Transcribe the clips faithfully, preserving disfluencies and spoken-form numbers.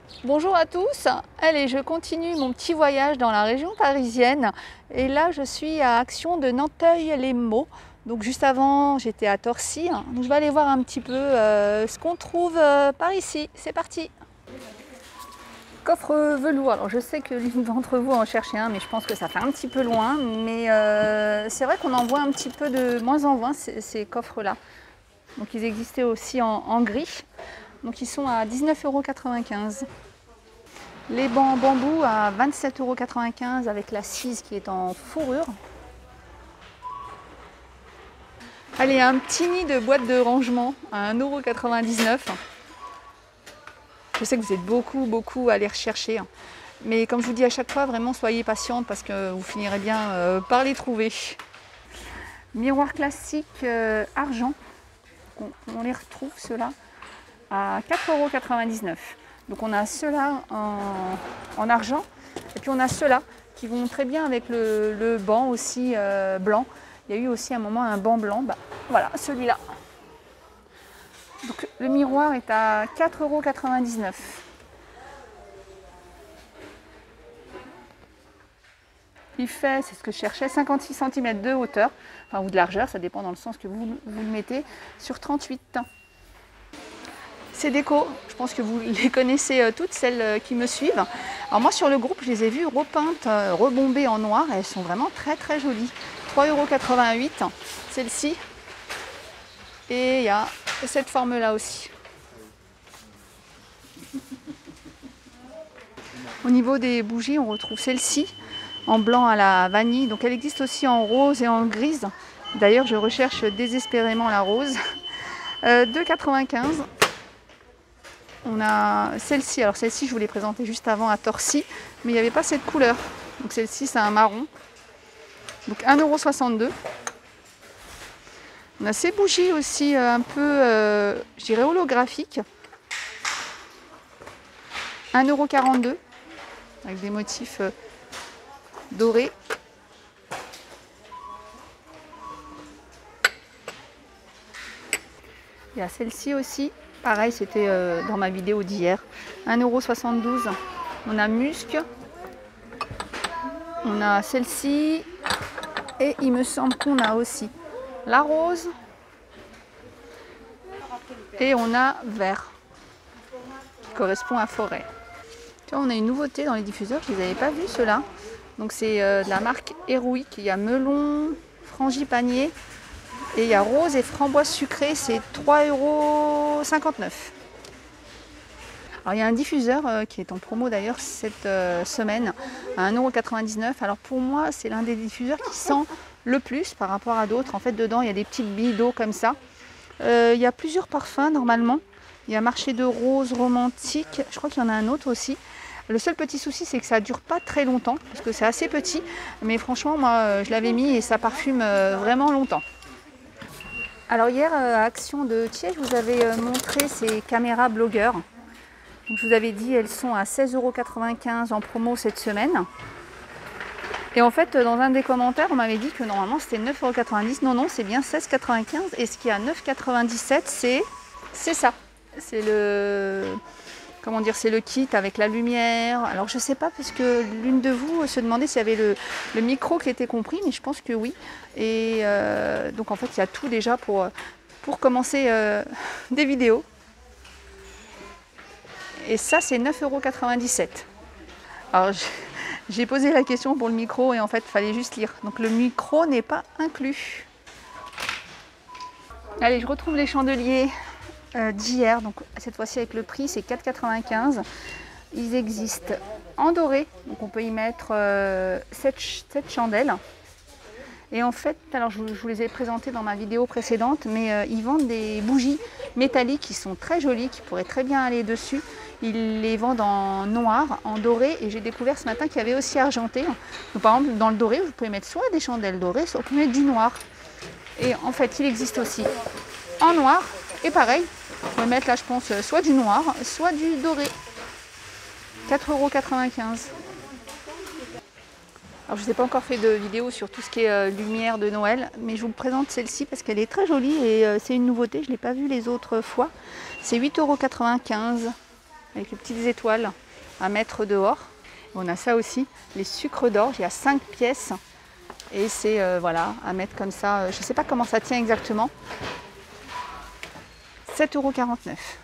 Bonjour à tous, allez je continue mon petit voyage dans la région parisienne et là je suis à Action de Nanteuil-les-Maux. Donc juste avant j'étais à Torcy, donc je vais aller voir un petit peu euh, ce qu'on trouve euh, par ici, c'est parti. Coffre velours, alors je sais que l'une d'entre vous en cherchait un mais je pense que ça fait un petit peu loin, mais euh, c'est vrai qu'on en voit un petit peu de moins en moins ces, ces coffres là. Donc ils existaient aussi en, en gris, donc ils sont à dix-neuf euros quatre-vingt-quinze. Les bancs en bambou à vingt-sept euros quatre-vingt-quinze avec la cise qui est en fourrure. Allez, un petit nid de boîte de rangement à un euro quatre-vingt-dix-neuf. Je sais que vous êtes beaucoup, beaucoup à les rechercher. Mais comme je vous dis à chaque fois, vraiment soyez patiente parce que vous finirez bien euh, par les trouver. Miroir classique euh, argent. On, on les retrouve ceux-là à quatre euros quatre-vingt-dix-neuf. Donc on a ceux-là en, en argent et puis on a ceux-là qui vont très bien avec le, le banc aussi euh, blanc. Il y a eu aussi un moment un banc blanc, bah, voilà celui-là. Donc le miroir est à quatre euros quatre-vingt-dix-neuf. Il fait, c'est ce que je cherchais, cinquante-six centimètres de hauteur, enfin ou de largeur, ça dépend dans le sens que vous, vous le mettez, sur trente-huit. Ces décos, je pense que vous les connaissez toutes, celles qui me suivent. Alors moi sur le groupe, je les ai vues repeintes, rebombées en noir, et elles sont vraiment très très jolies. trois euros quatre-vingt-huit, celle-ci. Et il y a cette forme-là aussi. Au niveau des bougies, on retrouve celle-ci, en blanc à la vanille. Donc elle existe aussi en rose et en grise. D'ailleurs, je recherche désespérément la rose. Euh, deux euros quatre-vingt-quinze. On a celle-ci, alors celle-ci je vous l'ai présentée juste avant à Torcy, mais il n'y avait pas cette couleur. Donc celle-ci c'est un marron. Donc un euro soixante-deux. On a ces bougies aussi euh, un peu, euh, je dirais holographiques. un euro quarante-deux avec des motifs euh, dorés. Il y a celle-ci aussi. Pareil, c'était euh, dans ma vidéo d'hier. un euro soixante-douze. On a musc. On a celle-ci. Et il me semble qu'on a aussi la rose. Et on a vert. Qui correspond à forêt. Tu vois, on a une nouveauté dans les diffuseurs. Je ne les avais pas vus ceux-là. Donc c'est euh, de la marque Héroïque. Il y a melon, frangipanier. Et il y a rose et framboise sucrée, c'est trois euros cinquante-neuf. Alors il y a un diffuseur euh, qui est en promo d'ailleurs cette euh, semaine à un euro quatre-vingt-dix-neuf. Alors pour moi, c'est l'un des diffuseurs qui sent le plus par rapport à d'autres. En fait, dedans, il y a des petites billes d'eau comme ça. Euh, il y a plusieurs parfums normalement. Il y a marché de rose romantique. Je crois qu'il y en a un autre aussi. Le seul petit souci, c'est que ça ne dure pas très longtemps parce que c'est assez petit. Mais franchement, moi, je l'avais mis et ça parfume euh, vraiment longtemps. Alors hier à Action de Thiers, je vous avais montré ces caméras blogueurs. Donc, je vous avais dit elles sont à seize euros quatre-vingt-quinze en promo cette semaine. Et en fait dans un des commentaires on m'avait dit que normalement c'était neuf euros quatre-vingt-dix. Non non, c'est bien seize euros quatre-vingt-quinze et ce qui est à neuf euros quatre-vingt-dix-sept c'est c'est ça. C'est le comment dire, c'est le kit avec la lumière. Alors je sais pas parce que l'une de vous se demandait s'il y avait le, le micro qui était compris, mais je pense que oui. Et euh, donc en fait il y a tout déjà pour, pour commencer euh, des vidéos. Et ça c'est neuf euros quatre-vingt-dix-sept. Alors j'ai posé la question pour le micro et en fait il fallait juste lire. Donc le micro n'est pas inclus. Allez, je retrouve les chandeliers d'hier, donc cette fois-ci avec le prix c'est quatre euros quatre-vingt-quinze. Ils existent en doré, donc on peut y mettre euh, sept chandelles. Et en fait, alors je, je vous les ai présentés dans ma vidéo précédente, mais euh, ils vendent des bougies métalliques qui sont très jolies, qui pourraient très bien aller dessus. Ils les vendent en noir, en doré, et j'ai découvert ce matin qu'il y avait aussi argenté. Donc, par exemple, dans le doré, vous pouvez mettre soit des chandelles dorées, soit vous pouvez mettre du noir. Et en fait, il existe aussi en noir, et pareil, vous pouvez mettre là, je pense, soit du noir, soit du doré. quatre euros quatre-vingt-quinze. Alors je n'ai pas encore fait de vidéo sur tout ce qui est euh, lumière de Noël, mais je vous présente celle-ci parce qu'elle est très jolie et euh, c'est une nouveauté, je ne l'ai pas vue les autres fois. C'est huit euros quatre-vingt-quinze. avec les petites étoiles à mettre dehors. On a ça aussi, les sucres d'orge, il y a cinq pièces et c'est euh, voilà, à mettre comme ça. Je ne sais pas comment ça tient exactement. sept euros quarante-neuf.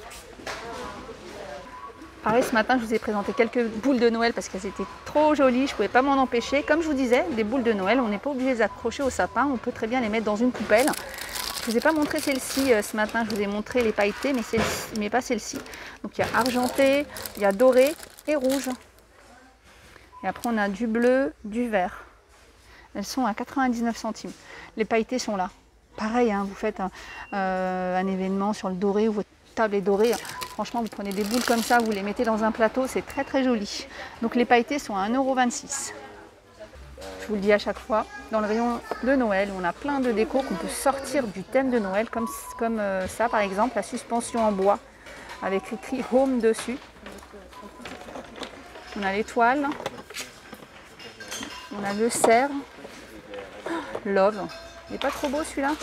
Pareil, ce matin, je vous ai présenté quelques boules de Noël parce qu'elles étaient trop jolies, je ne pouvais pas m'en empêcher. Comme je vous disais, des boules de Noël, on n'est pas obligé de les accrocher au sapin, on peut très bien les mettre dans une poubelle. Je ne vous ai pas montré celle-ci euh, ce matin, je vous ai montré les pailletés, mais, mais pas celle-ci. Donc il y a argenté, il y a doré et rouge. Et après, on a du bleu, du vert. Elles sont à quatre-vingt-dix-neuf centimes. Les pailletés sont là. Pareil, hein, vous faites un, euh, un événement sur le doré ou votre table est dorée. Franchement, vous prenez des boules comme ça, vous les mettez dans un plateau, c'est très très joli. Donc les pailletés sont à un euro vingt-six. Je vous le dis à chaque fois, dans le rayon de Noël, on a plein de décos qu'on peut sortir du thème de Noël, comme, comme euh, ça par exemple, la suspension en bois, avec écrit Home dessus. On a l'étoile, on a le cerf, Love. Il n'est pas trop beau celui-là?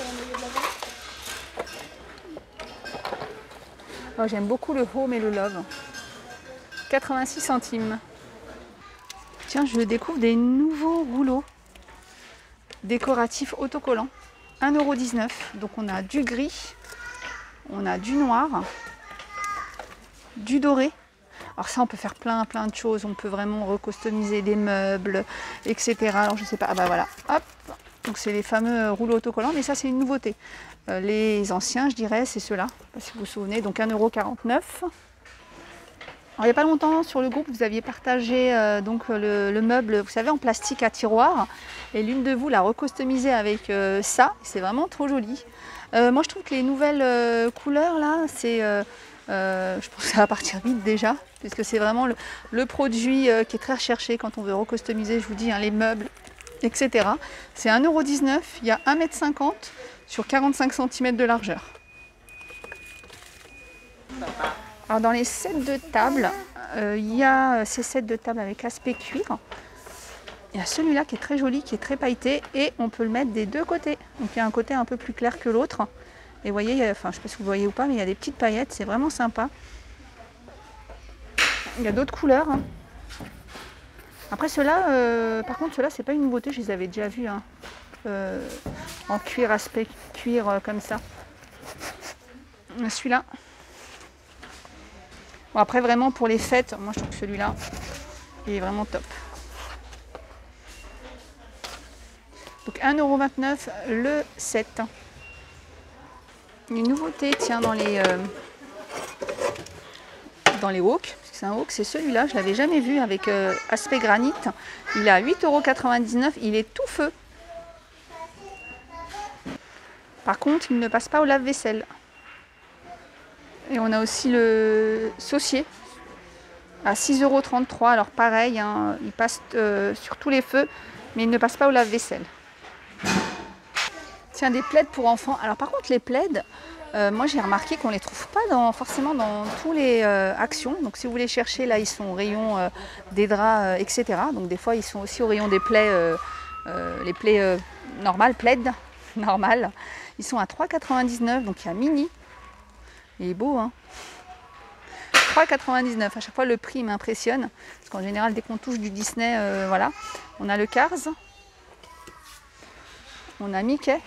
Oh, j'aime beaucoup le Home et le Love. quatre-vingt-six centimes. Tiens, je découvre des nouveaux rouleaux décoratifs autocollants. un euro dix-neuf. Donc on a du gris, on a du noir, du doré. Alors ça, on peut faire plein plein de choses. On peut vraiment recustomiser des meubles, et cetera. Alors je sais pas. Ah bah voilà. Hop. Donc c'est les fameux rouleaux autocollants, mais ça c'est une nouveauté. Euh, les anciens, je dirais, c'est ceux-là. Je sais pas si vous vous souvenez. Donc un euro quarante-neuf. Alors, il n'y a pas longtemps, sur le groupe, vous aviez partagé euh, donc, le, le meuble, vous savez, en plastique à tiroir. Et l'une de vous l'a recustomisé avec euh, ça. C'est vraiment trop joli. Euh, moi, je trouve que les nouvelles euh, couleurs, là, c'est... Euh, euh, je pense que ça va partir vite déjà. Puisque c'est vraiment le, le produit euh, qui est très recherché quand on veut recustomiser, je vous dis, hein, les meubles, et cetera. C'est un euro dix-neuf. Il y a un mètre cinquante sur quarante-cinq centimètres de largeur. Alors dans les sets de table, euh, il y a ces sets de table avec aspect cuir. Il y a celui-là qui est très joli, qui est très pailleté et on peut le mettre des deux côtés. Donc il y a un côté un peu plus clair que l'autre. Et vous voyez, il y a, enfin je ne sais pas si vous voyez ou pas, mais il y a des petites paillettes, c'est vraiment sympa. Il y a d'autres couleurs. Hein. Après ceux-là, euh, par contre ceux-là c'est pas une nouveauté, je les avais déjà vus hein. euh, en cuir, aspect cuir euh, comme ça. Celui-là. Bon, après vraiment pour les fêtes, moi je trouve que celui-là il est vraiment top. Donc un euro vingt-neuf le set. Une nouveauté, tiens, dans les euh, dans les hawks, c'est un hawk, c'est celui-là, je ne l'avais jamais vu avec euh, aspect granit. Il est à huit euros quatre-vingt-dix-neuf, il est tout feu. Par contre, il ne passe pas au lave-vaisselle. Et on a aussi le saucier à six euros trente-trois. Alors pareil, hein, il passe euh, sur tous les feux, mais il ne passe pas au lave-vaisselle. Tiens, des plaids pour enfants. Alors par contre, les plaids, euh, moi j'ai remarqué qu'on ne les trouve pas dans, forcément dans tous les euh, actions. Donc si vous les cherchez, là ils sont au rayon euh, des draps, euh, et cetera. Donc des fois ils sont aussi au rayon des plaids, euh, euh, les plaids euh, normales, plaids normales. Ils sont à trois euros quatre-vingt-dix-neuf, donc il y a mini. Il est beau, hein. trois euros quatre-vingt-dix-neuf. À chaque fois, le prix m'impressionne. Parce qu'en général, dès qu'on touche du Disney, euh, voilà. On a le Cars. On a Mickey.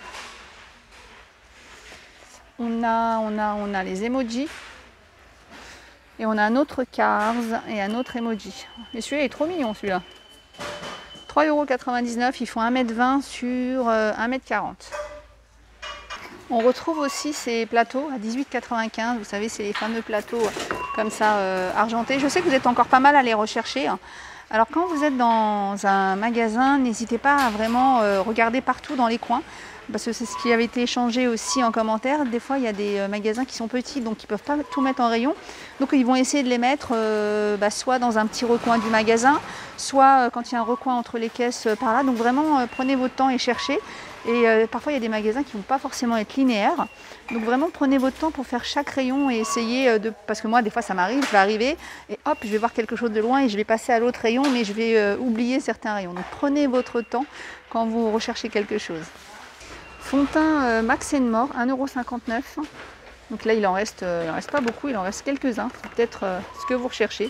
On a, on a, on a les emojis. Et on a un autre Cars et un autre emoji. Mais celui-là, il est trop mignon, celui-là. trois euros quatre-vingt-dix-neuf. Ils font un mètre vingt sur euh, un mètre quarante. On retrouve aussi ces plateaux à dix-huit euros quatre-vingt-quinze. Vous savez, c'est les fameux plateaux comme ça euh, argentés. Je sais que vous êtes encore pas mal à les rechercher. Alors quand vous êtes dans un magasin, n'hésitez pas à vraiment euh, regarder partout dans les coins. Parce que c'est ce qui avait été échangé aussi en commentaire. Des fois, il y a des magasins qui sont petits, donc ils ne peuvent pas tout mettre en rayon. Donc ils vont essayer de les mettre euh, bah, soit dans un petit recoin du magasin, soit euh, quand il y a un recoin entre les caisses euh, par là. Donc vraiment, euh, prenez votre temps et cherchez. Et euh, parfois, il y a des magasins qui ne vont pas forcément être linéaires. Donc vraiment, prenez votre temps pour faire chaque rayon et essayez euh, de... Parce que moi, des fois, ça m'arrive, je vais arriver et hop, je vais voir quelque chose de loin et je vais passer à l'autre rayon, mais je vais euh, oublier certains rayons. Donc prenez votre temps quand vous recherchez quelque chose. Fond de teint euh, Max and More, un euro cinquante-neuf. Donc là, il en reste, euh, il en reste pas beaucoup, il en reste quelques-uns. C'est peut-être euh, ce que vous recherchez.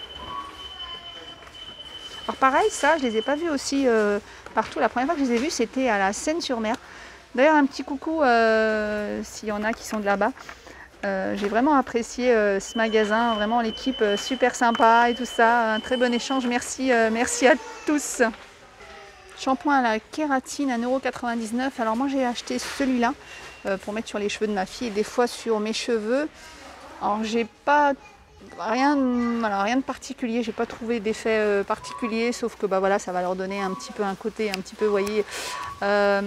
Alors pareil, ça, je les ai pas vus aussi euh, partout. La première fois que je les ai vus, c'était à la Seine-sur-Mer. D'ailleurs, un petit coucou euh, s'il y en a qui sont de là-bas. Euh, j'ai vraiment apprécié euh, ce magasin, vraiment l'équipe euh, super sympa et tout ça, un très bon échange, merci, euh, merci à tous. Shampoing à la kératine, un euro quatre-vingt-dix-neuf. Alors moi j'ai acheté celui-là euh, pour mettre sur les cheveux de ma fille et des fois sur mes cheveux. Alors j'ai pas rien, voilà, rien de particulier, j'ai pas trouvé d'effet euh, particulier, sauf que bah voilà, ça va leur donner un petit peu un côté, un petit peu, vous voyez, euh,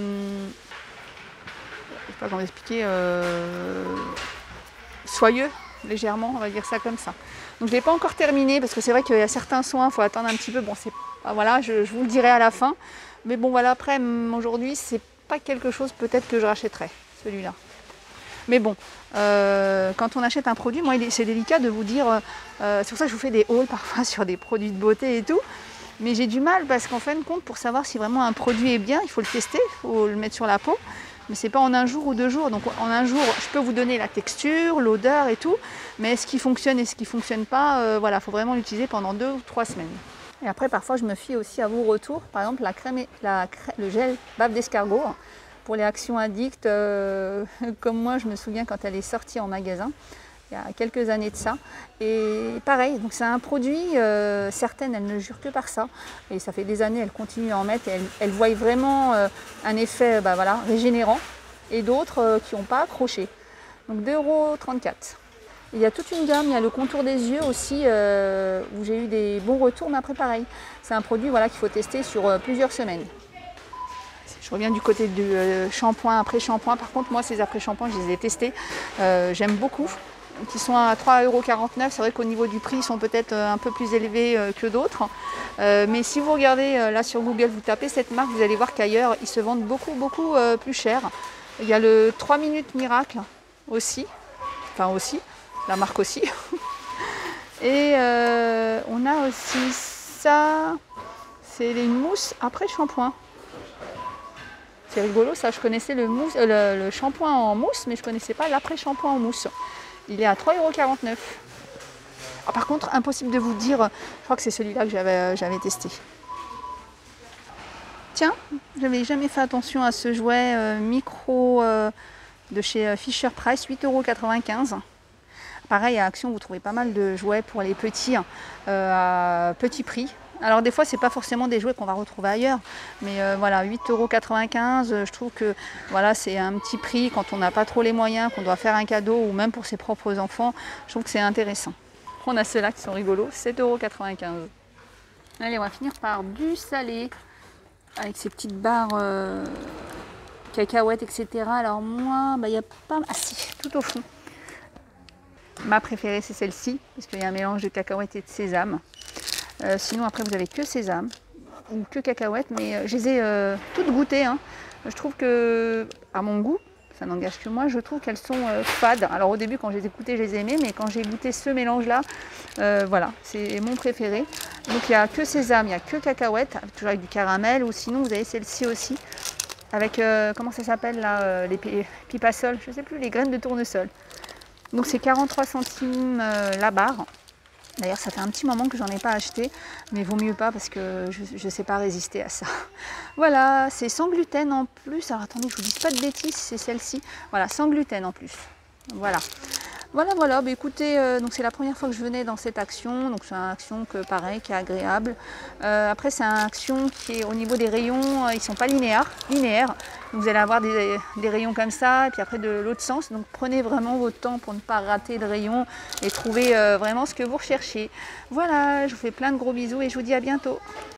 je sais pas comment expliquer. Euh, soyeux, légèrement, on va dire ça comme ça. Donc je ne l'ai pas encore terminé parce que c'est vrai qu'il y a certains soins, il faut attendre un petit peu. Bon, c'est voilà, je, je vous le dirai à la fin. Mais bon, voilà, après, aujourd'hui, c'est pas quelque chose peut-être que je rachèterai, celui-là. Mais bon, euh, quand on achète un produit, moi, c'est délicat de vous dire, euh, c'est pour ça que je vous fais des hauls parfois sur des produits de beauté et tout. Mais j'ai du mal parce qu'en fin de compte, pour savoir si vraiment un produit est bien, il faut le tester, il faut le mettre sur la peau. Mais c'est pas en un jour ou deux jours. Donc en un jour, je peux vous donner la texture, l'odeur et tout. Mais ce qui fonctionne et ce qui ne fonctionne pas, euh, voilà, il faut vraiment l'utiliser pendant deux ou trois semaines. Et après, parfois, je me fie aussi à vos retours. Par exemple, la crème, la crème, le gel bave d'escargot pour les actions addictes. Euh, comme moi, je me souviens quand elle est sortie en magasin, il y a quelques années de ça. Et pareil, donc c'est un produit, euh, certaines, elles ne jurent que par ça. Et ça fait des années, elles continuent à en mettre et elles, elles voient vraiment euh, un effet bah, voilà, régénérant. Et d'autres euh, qui n'ont pas accroché. Donc deux euros trente-quatre. Il y a toute une gamme, il y a le contour des yeux aussi, euh, où j'ai eu des bons retours, mais après pareil. C'est un produit voilà, qu'il faut tester sur euh, plusieurs semaines. Je reviens du côté du euh, shampoing, après-shampoing. Par contre, moi, ces après-shampoings, je les ai testés. Euh, J'aime beaucoup. Qui sont à trois euros quarante-neuf. C'est vrai qu'au niveau du prix, ils sont peut-être un peu plus élevés que d'autres. Euh, mais si vous regardez euh, là sur Google, vous tapez cette marque, vous allez voir qu'ailleurs, ils se vendent beaucoup, beaucoup euh, plus cher. Il y a le trois minutes miracle aussi. Enfin aussi, la marque aussi. Et euh, on a aussi ça. C'est une mousse après shampoing. C'est rigolo, ça. Je connaissais le, mousse, euh, le, le shampoing en mousse, mais je ne connaissais pas l'après-shampoing en mousse. Il est à trois euros quarante-neuf. Ah, par contre, impossible de vous dire, je crois que c'est celui-là que j'avais j'avais testé. Tiens, je n'avais jamais fait attention à ce jouet euh, micro euh, de chez Fisher Price, huit euros quatre-vingt-quinze. Pareil, à Action, vous trouvez pas mal de jouets pour les petits, euh, à petit prix. Alors des fois, c'est pas forcément des jouets qu'on va retrouver ailleurs, mais euh, voilà, huit euros quatre-vingt-quinze, je trouve que voilà, c'est un petit prix quand on n'a pas trop les moyens, qu'on doit faire un cadeau ou même pour ses propres enfants. Je trouve que c'est intéressant. On a ceux-là qui sont rigolos, sept euros quatre-vingt-quinze. Allez, on va finir par du salé avec ces petites barres euh, cacahuètes, et cetera. Alors moi, bah, il n'y a pas... Ah si, tout au fond. Ma préférée, c'est celle-ci, parce qu'il y a un mélange de cacahuètes et de sésame. Euh, sinon, après, vous avez que sésame ou que cacahuètes, mais euh, je les ai euh, toutes goûtées. Hein. Je trouve que, à mon goût, ça n'engage que moi, je trouve qu'elles sont euh, fades. Alors au début, quand je les ai goûtées, je les aimais, mais quand j'ai goûté ce mélange-là, euh, voilà, c'est mon préféré. Donc il n'y a que sésame, il n'y a que cacahuètes, toujours avec du caramel, ou sinon vous avez celle-ci aussi, avec, euh, comment ça s'appelle là, euh, les pipasols, je ne sais plus, les graines de tournesol. Donc c'est quarante-trois centimes euh, la barre. D'ailleurs, ça fait un petit moment que j'en ai pas acheté, mais vaut mieux pas parce que je ne sais pas résister à ça. Voilà, c'est sans gluten en plus. Alors attendez, je vous dis pas de bêtises, c'est celle-ci. Voilà, sans gluten en plus. Voilà. Voilà, voilà, bah, écoutez, euh, donc c'est la première fois que je venais dans cette action, donc c'est une action que pareil, qui est agréable. Euh, après, c'est une action qui est au niveau des rayons, euh, ils ne sont pas linéaires, linéaires. Donc vous allez avoir des, des rayons comme ça, et puis après de l'autre sens. Donc prenez vraiment votre temps pour ne pas rater de rayons et trouver euh, vraiment ce que vous recherchez. Voilà, je vous fais plein de gros bisous et je vous dis à bientôt.